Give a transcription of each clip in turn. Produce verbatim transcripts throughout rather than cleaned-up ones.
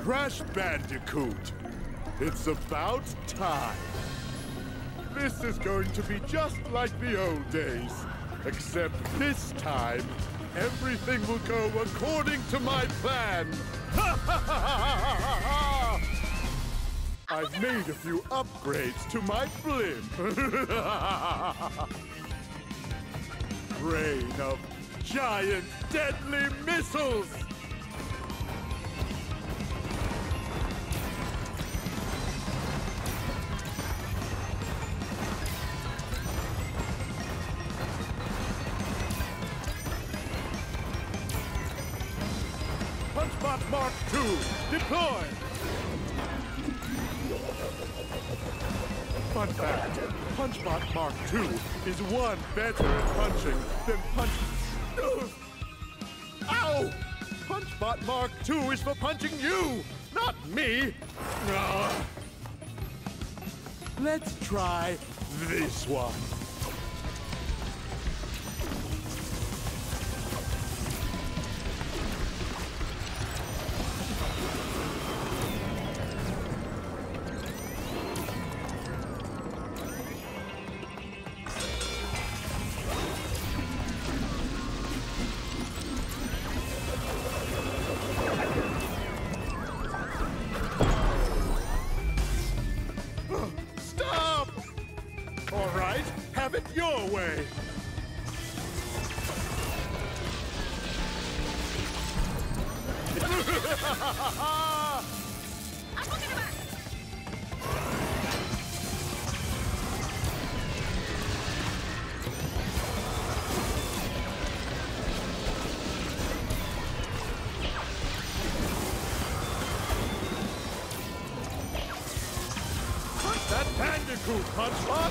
Crash Bandicoot. It's about time. This is going to be just like the old days. Except this time, everything will go according to my plan. I've made a few upgrades to my blimp. Rain of giant deadly missiles! Punchbot Mark two, deploy! Fun fact, Punchbot Mark two is one better at punching than Punch... Ow! Punchbot Mark two is for punching you, not me! Ugh. Let's try this one. All right, have it your way. Punch that Bandicoot, Punchbot!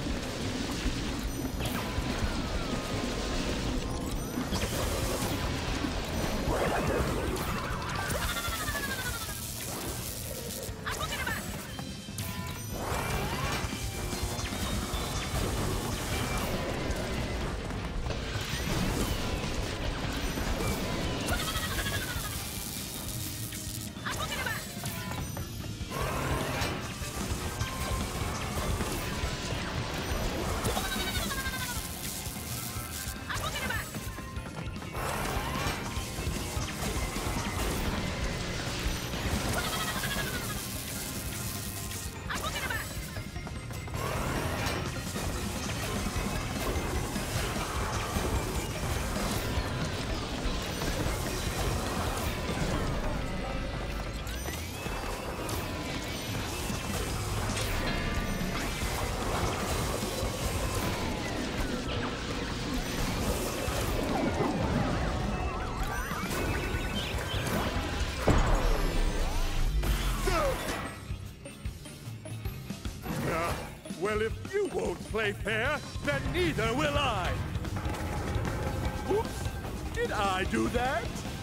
Well, if you won't play fair, then neither will I. Oops, did I do that?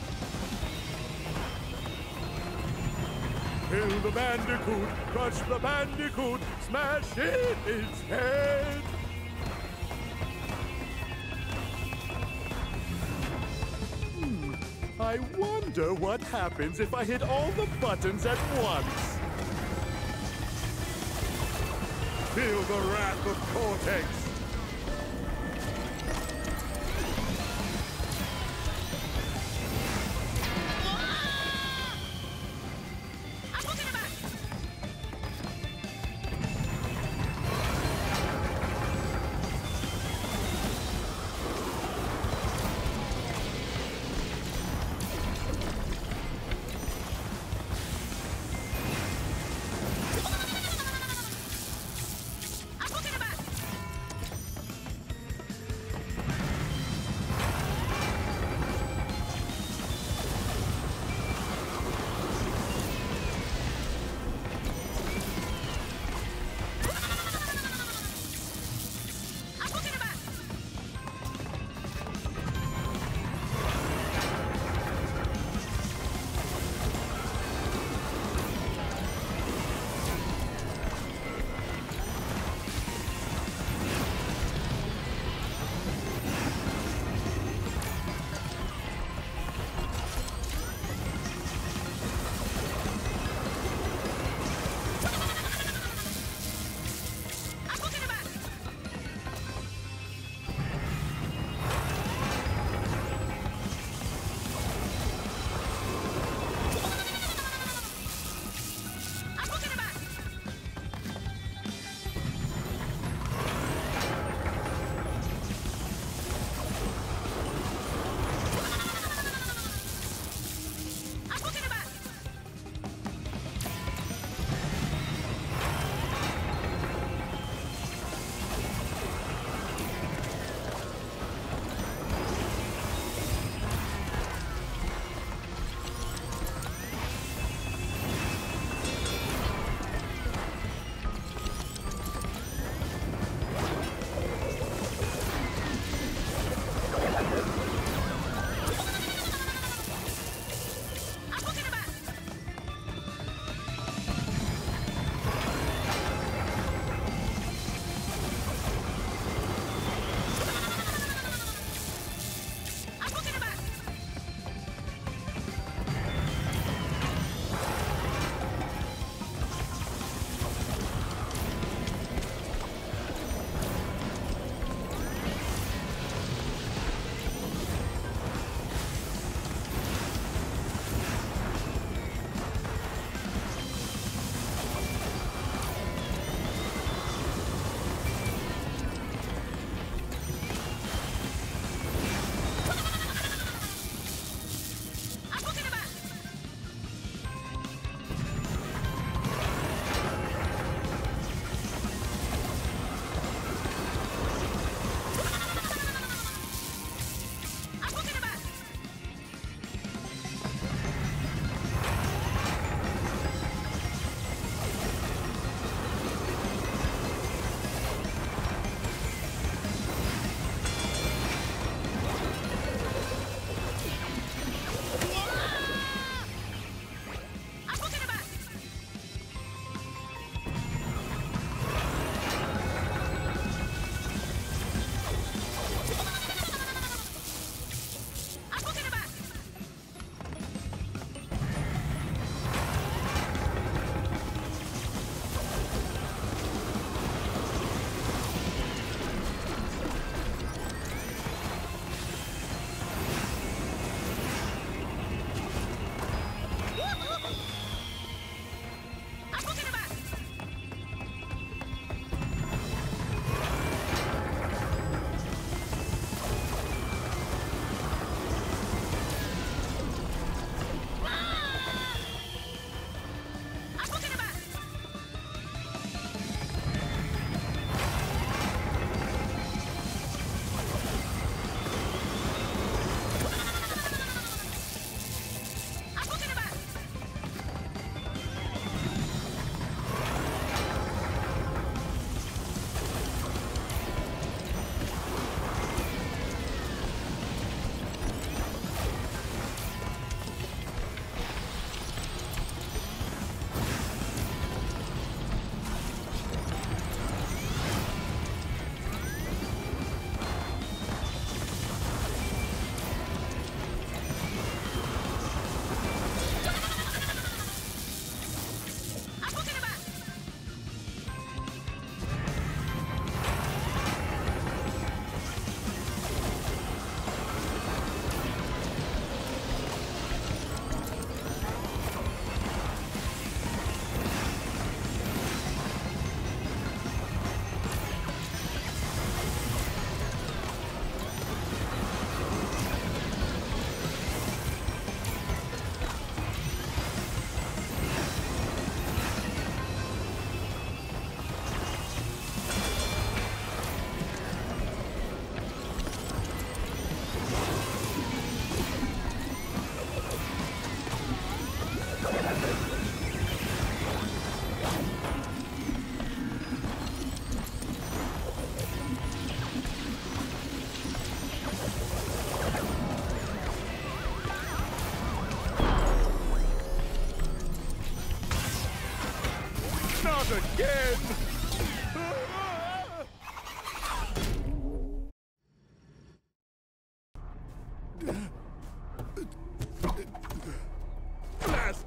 Kill the Bandicoot, crush the Bandicoot, smash in its head. Hmm, I wonder what happens if I hit all the buttons at once. Feel the wrath of Cortex!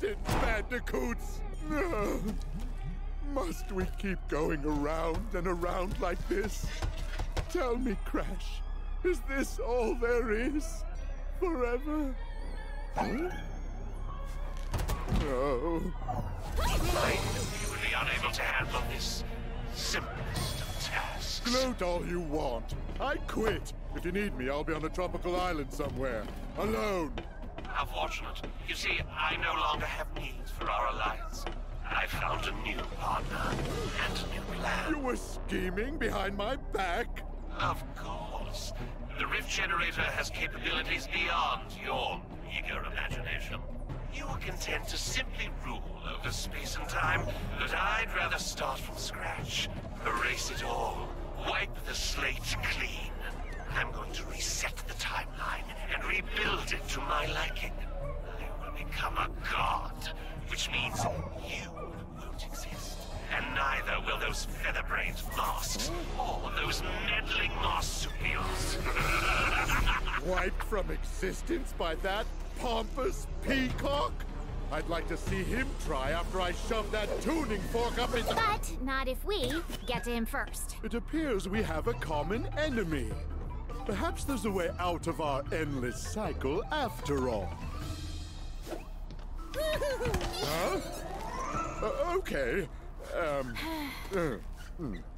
existence, Bandicoots! No. Must we keep going around and around like this? Tell me, Crash, is this all there is? Forever? No. I knew you would be unable to handle this simplest of tasks. Gloat all you want. I quit. If you need me, I'll be on a tropical island somewhere. Alone. How fortunate. You see, I no longer have needs for our alliance. I found a new partner and a new plan. You were scheming behind my back? Of course. The Rift Generator has capabilities beyond your eager imagination. You were content to simply rule over space and time, but I'd rather start from scratch. Erase it all. Wipe the slate clean. I'm going to reset the timeline and rebuild it to my liking. I will become a god, which means you won't exist. And neither will those feather-brained masks or those meddling marsupials. Wiped from existence by that pompous peacock? I'd like to see him try after I shove that tuning fork up his... But not if we get to him first. It appears we have a common enemy. Perhaps there's a way out of our endless cycle after all. Huh? Uh, okay. Um. Uh, hmm.